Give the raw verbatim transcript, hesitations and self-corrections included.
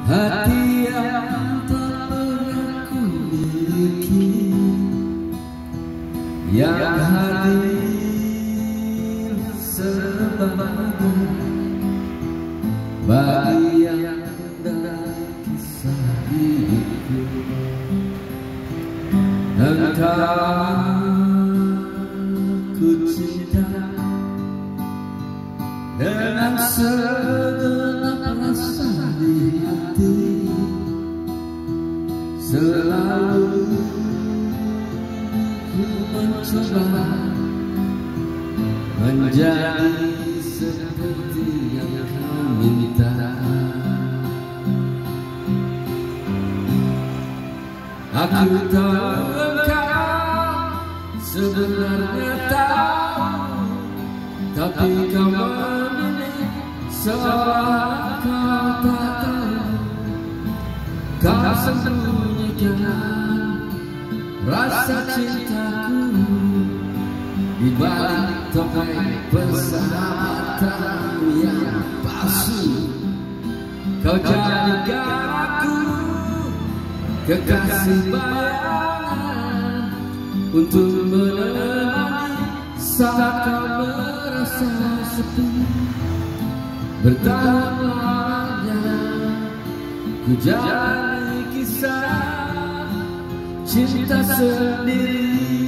hati yang tak pernah ku miliki, yang hadir sebagai bagian dari kisah hidupku. Engkau ku cinta dengan segenap rasa di hati, selalu ku mencoba menjadi seperti yang kau minta. Aku tahu engkau sebenarnya tahu, tapi kau memilih seolah kau tak tahu. Kau sembunyikan rasa cintaku di balik topeng persahabatan yang palsu. Kau jadikan aku kekasih bayangan untuk menemani saat kau merasa sepi. Bertahun lamanya ku jalani kisah cinta sendiri.